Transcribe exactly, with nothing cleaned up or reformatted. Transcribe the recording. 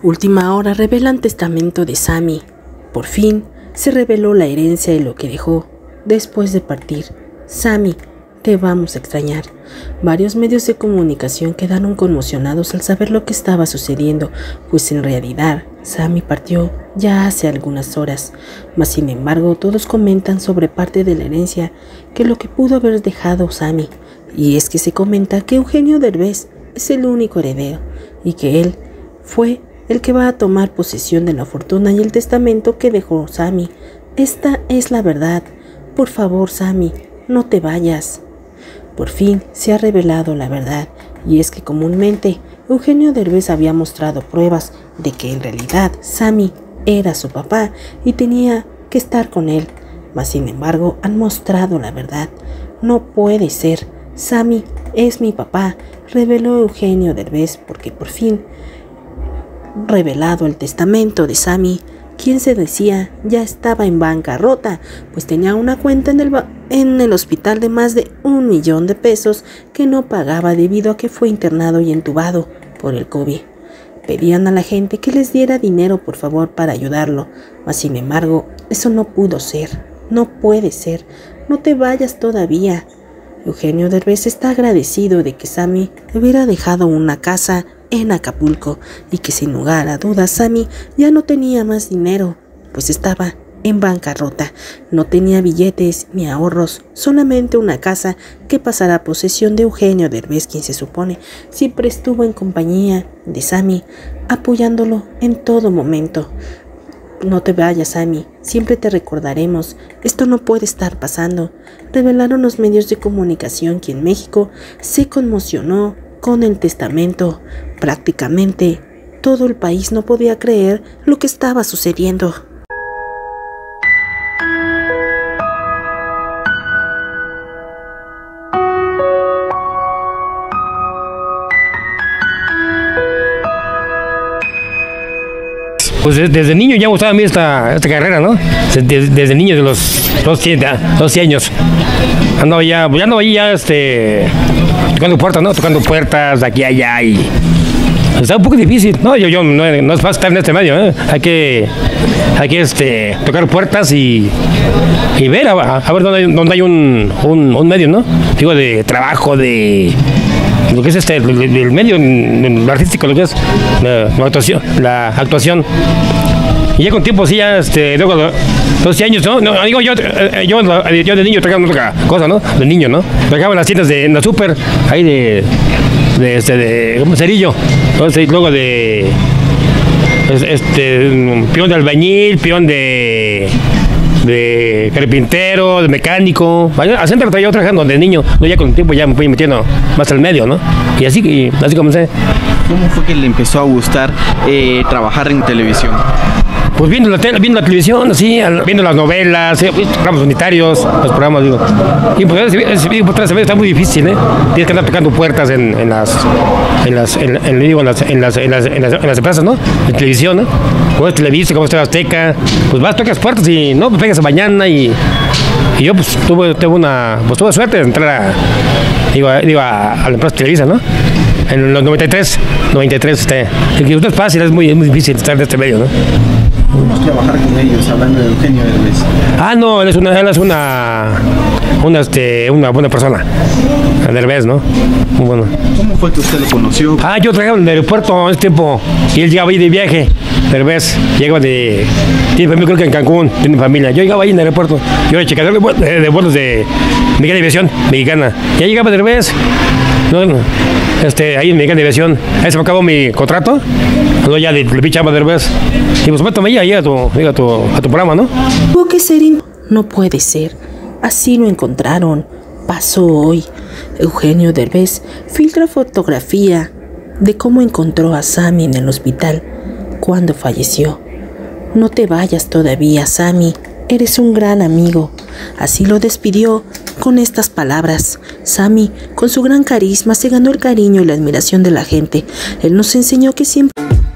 Última hora revelan testamento de Sammy. Por fin se reveló la herencia y lo que dejó después de partir. Sammy, te vamos a extrañar. Varios medios de comunicación quedaron conmocionados al saber lo que estaba sucediendo, pues en realidad Sammy partió ya hace algunas horas. Mas sin embargo todos comentan sobre parte de la herencia que lo que pudo haber dejado Sammy. Y es que se comenta que Eugenio Derbez es el único heredero y que él fue el que va a tomar posesión de la fortuna y el testamento que dejó Sammy. Esta es la verdad. Por favor, Sammy, no te vayas. Por fin se ha revelado la verdad, y es que comúnmente Eugenio Derbez había mostrado pruebas de que en realidad Sammy era su papá y tenía que estar con él. Mas sin embargo han mostrado la verdad. No puede ser. Sammy es mi papá, reveló Eugenio Derbez, porque por fin revelado el testamento de Sammy, quien se decía ya estaba en bancarrota, pues tenía una cuenta en el, en el hospital de más de un millón de pesos que no pagaba debido a que fue internado y entubado por el COVID. Pedían a la gente que les diera dinero por favor para ayudarlo, mas sin embargo eso no pudo ser, no puede ser, no te vayas todavía. Eugenio Derbez está agradecido de que Sammy hubiera dejado una casa en Acapulco y que sin lugar a dudas Sammy ya no tenía más dinero, pues estaba en bancarrota, no tenía billetes ni ahorros, solamente una casa que pasará a posesión de Eugenio Derbez, quien se supone siempre estuvo en compañía de Sammy, apoyándolo en todo momento. No te vayas, Sammy, siempre te recordaremos, esto no puede estar pasando, revelaron los medios de comunicación que en México se conmocionó con el testamento. Prácticamente todo el país no podía creer lo que estaba sucediendo. Pues desde niño ya gustaba a mí esta, esta carrera, ¿no? Desde, desde niño, de los doce años. Andaba ya, ya andaba ahí ya, este, tocando puertas, ¿no? Tocando puertas de aquí a allá y... Está un poco difícil, ¿no? Yo, yo, no, no es fácil estar en este medio, ¿eh? Hay que, hay que este, tocar puertas y, y ver, a, a ver dónde hay, dónde hay un, un, un medio, ¿no? Digo, de trabajo, de... lo que es este, el, el medio el artístico, lo que es la, la actuación, la actuación. Y ya con tiempo, sí, ya, este, luego, doce años, ¿no? no digo, yo, yo, yo de niño trabajaba en otra cosa, ¿no? De niño, ¿no? Trabajaba en las tiendas de, en la súper, ahí de, de, este, de, como cerillo. Entonces, luego de, este, peón de albañil, peón de... de carpintero, de mecánico, así yo trabajando de niño, no, ya con el tiempo ya me fui metiendo más al medio, ¿no? Y así, y así comencé. ¿Cómo fue que le empezó a gustar eh, trabajar en televisión? Pues viendo la, tele, viendo la televisión, así, viendo las novelas, eh, programas unitarios, los programas, digo. Y pues está muy difícil, ¿eh? Tienes que andar tocando puertas en, en las, en las, en, en, digo, en las, en las, en las, en las, en las empresas, ¿no? En televisión, ¿no? Como es Televisa, como es Azteca, pues vas, tocas puertas y, no, pues pegas mañana y, y yo, pues, tuve, tuve una, pues tuve suerte de entrar a, digo, a, digo, a, a la empresa Televisa, ¿no? En los noventa y tres, noventa y tres, este, el que no es fácil, es muy, es muy difícil estar en este medio, ¿no? ¿Cómo trabajar con ellos, hablando de Eugenio Derbez? Ah, no, él es una, él es una, una, este, una buena persona, Derbez, ¿no? Muy bueno. ¿Cómo fue que usted lo conoció? Ah, yo trabajaba en el aeropuerto en ese tiempo y él llegaba ahí de viaje, Derbez, llegaba de, tiene familia creo que en Cancún, tiene familia, yo llegaba ahí en el aeropuerto, yo era checador de, de vuelos de Mexicana Aviación, mexicana, ya llegaba Derbez, no, este, ahí en Mexicana Aviación, ahí se me acabó mi contrato, luego ya le, le pichaba Derbez, y pues métame ahí, ahí a tu, a tu, a tu programa, ¿no? Tuvo que ser, in... no puede ser, así lo encontraron, pasó hoy. Eugenio Derbez filtra fotografía de cómo encontró a Sammy en el hospital cuando falleció. No te vayas todavía, Sammy, eres un gran amigo. Así lo despidió con estas palabras. Sammy, con su gran carisma, se ganó el cariño y la admiración de la gente. Él nos enseñó que siempre...